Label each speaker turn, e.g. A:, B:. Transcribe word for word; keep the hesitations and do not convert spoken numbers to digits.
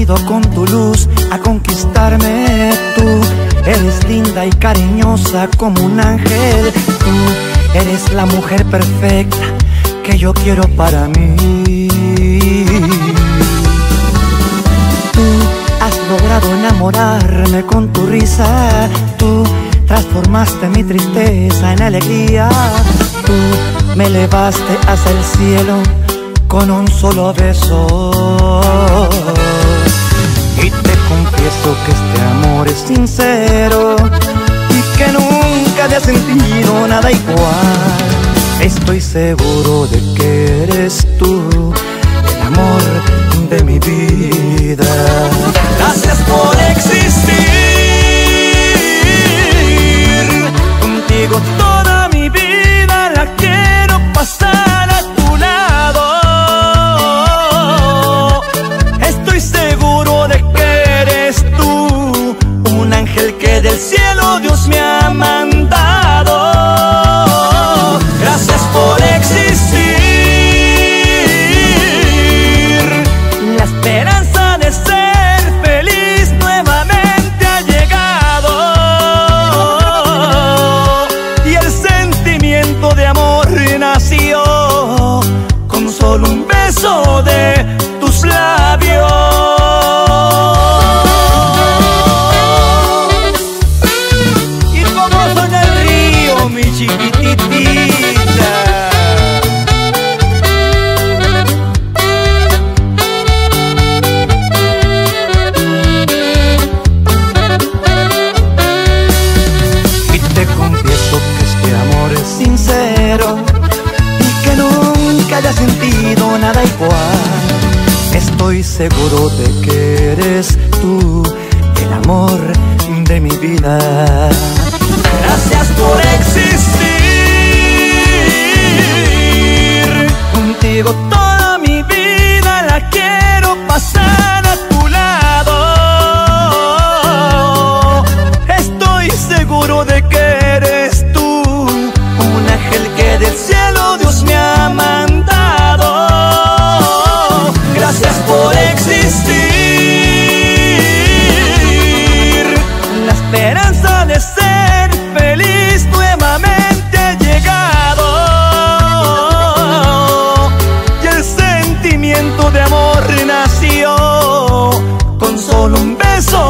A: venido con tu luz a conquistarme. Tú eres linda y cariñosa como un ángel. Tú eres la mujer perfecta que yo quiero para mí. Tú has logrado enamorarme con tu risa. Tú transformaste mi tristeza en alegría. Tú me elevaste hacia el cielo con un solo beso. Y te confieso que este amor es sincero y que nunca había sentido nada igual. Estoy seguro de que eres tú el amor de mi vida. Gracias por existir. Contigo toda mi vida la quiero pasar a tu lado. Estoy seguro de que eres tú un ángel que del cielo Dios me ha mandado. Gracias por existir. La esperanza de ser feliz nuevamente ha llegado. Y el sentimiento de amor nació con solo un beso de tus labios. Y como son el río, mi chiquititita. Sincero y que nunca haya sentido nada igual. Estoy seguro de que eres tú el amor de mi vida. Gracias por existir. Contigo toda mi vida la quiero pasar a tu lado. Estoy seguro de que eres tú un ángel que del cielo Dios me ha mandado. Gracias por existir. La esperanza de ser feliz nuevamente ha llegado. Y el sentimiento de amor nació con solo un beso